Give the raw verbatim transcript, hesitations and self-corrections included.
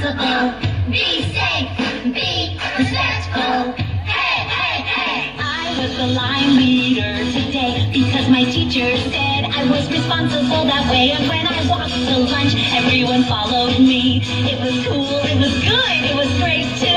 responsible. Be safe, be respectful. Hey, hey, hey! I was the line leader today because my teacher said I was responsible that way. And when I walked to lunch, everyone followed me. It was cool, it was good, it was great too.